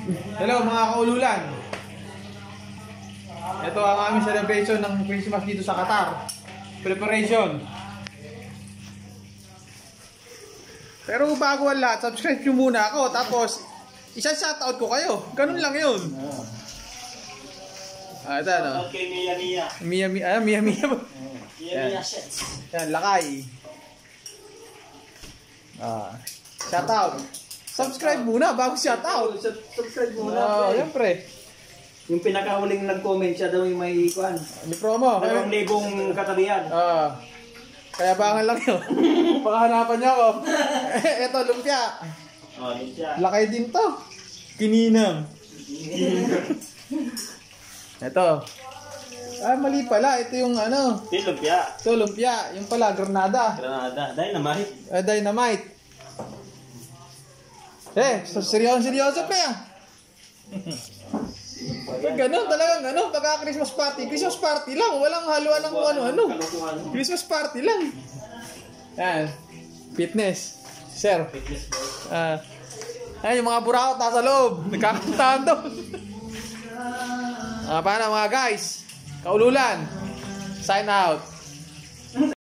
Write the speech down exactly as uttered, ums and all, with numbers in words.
Hello mga kaululan. Ito ang aming celebration ng Christmas dito sa Qatar. Preparation. Pero bago ang lahat, subscribe nyo muna ako. Tapos, isa shoutout ko kayo. Ganun lang yun. Ah, ito ano? Okay, Mia Mia. Mia Mia. Ah, Mia Mia. Mia Mia shit. Yan, lakay. Ah, shoutout. Subscribe muna bago shoutout. Subscribe muna. Ah, yan pre. Yung pinakahuling nag-comment siya daw yung may kuan. May promo. Dalawang libong katabihan. Ah. Kaya bangan lang yun. Pakahanapan niya ako. Ito, lumpia. Oh, lumpia. Lakay din to. Kininam. Ito. Ah, mali pala. Ito yung ano. Ito lumpia. Ito, lumpia. Yung pala, granada. Granada. Dynamite. Eh, dynamite. Eh, seryoso, seryoso pa yan. Ganun talagang ganun. Pagka Christmas party. Christmas party lang. Walang haluan ng ano-ano. Christmas party lang. Yan. Fitness. Sir. Ah. Ayan, yung mga burakot nasa loob. Nagkakantahan doon. Ah, paano mga guys? Kaululan. Sign out.